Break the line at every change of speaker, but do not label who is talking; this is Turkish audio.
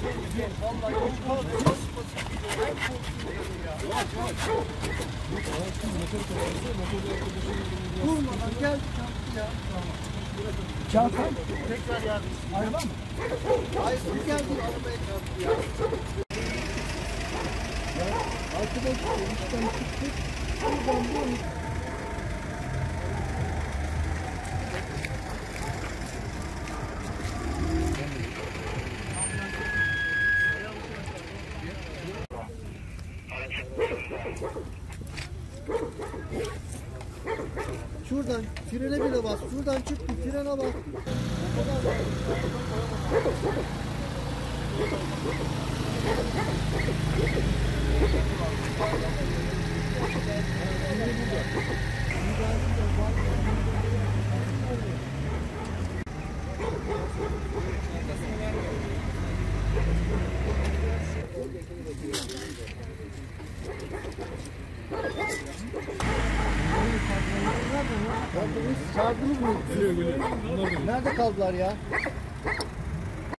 Durmadan gel ya. Çarptı. Tekrar yardım. Araba mı? Hayır, bir geldi arabaya çarptı ya. Arkadaşlar işten çıktık. Buradan bu. Şuradan frene bile bas. Şuradan çık bir frene bas. Çağırdınız mı? Nerede kaldılar ya?